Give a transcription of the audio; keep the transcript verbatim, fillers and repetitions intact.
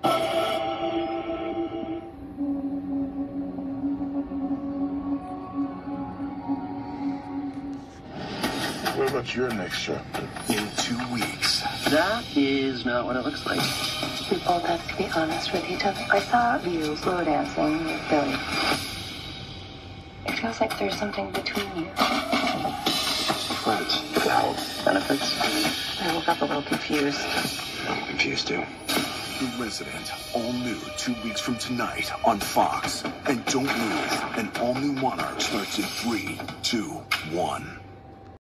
What about your next chapter? In two weeks. That is not what it looks like. We both have to be honest with each other. I saw you slow dancing with Billy. It feels like there's something between you. Friends. For health benefits. I woke up a little confused. I'm confused too. The Resident, all new two weeks from tonight on Fox. And don't move, an all-new Monarch starts in three, two, one.